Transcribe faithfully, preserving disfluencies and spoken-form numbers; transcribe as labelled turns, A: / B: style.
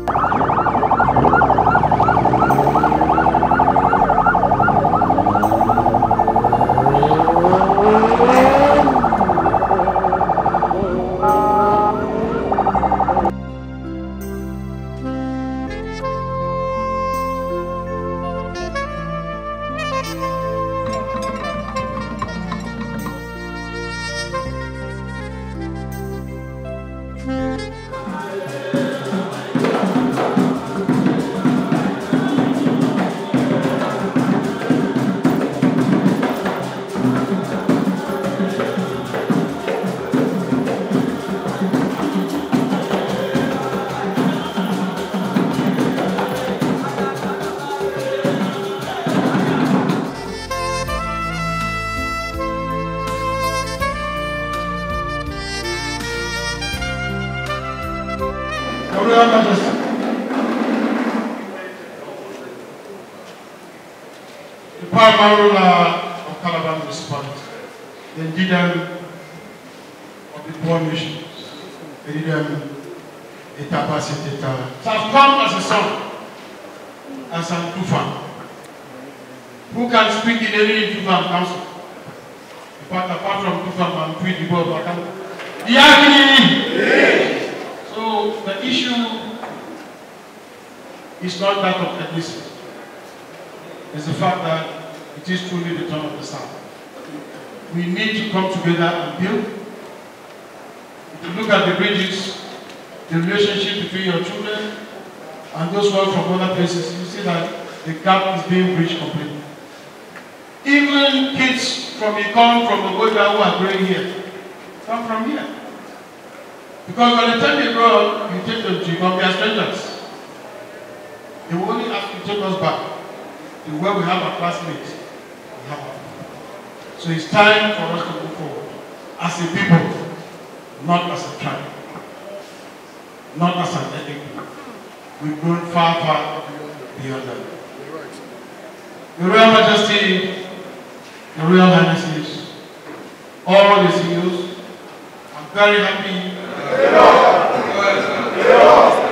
A: Your Royal Majesty, the paramount ruler of Calabar Municipality, the Ndigam of the poor nations, the Ndigam Etapasiteta, have come as a son, as an Tufan, who can speak in any Tufan council. In fact, apart from Tufan, I'm pretty good. So the issue is not that of ethnicity. It's the fact that it is truly the turn of the South. We need to come together and build. If you look at the bridges, the relationship between your children and those who are from other places, you see that the gap is being bridged completely. Even kids from Ikon, from Ogoja who are growing here, come from here. Because by the time they grow up, you take them to Ikon, they are strangers. They will only have to take us back to where we have our classmates. We have our So it's time for us to move forward as a people, not as a tribe, not as an ethnic group. We've grown far, far beyond that. Your Royal Majesty, Your Royal Highnesses, all the C E Os, I'm very happy.